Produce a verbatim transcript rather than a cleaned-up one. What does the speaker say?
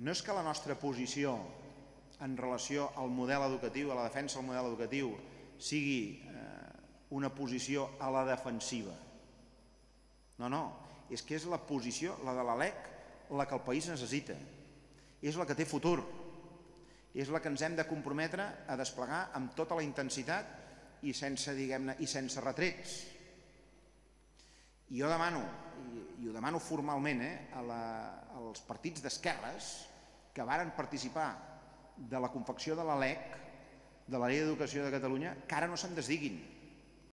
no és que la nostra posició en relació al model educatiu, a la defensa del model educatiu, sigui una posició a la defensiva. No, no, és que és la posició, la de la LEC, la que el país necessita. És la que té futur. És la que ens hem de comprometre a desplegar amb tota la intensitat i sense, diguem-ne, i sense retrets. I jo demano, i ho demano formalment, eh, a la, als partits d'esquerres que varen participar de la confecció de la LEC, de la Llei d'Educació de Catalunya, que ara no se'n desdiguin.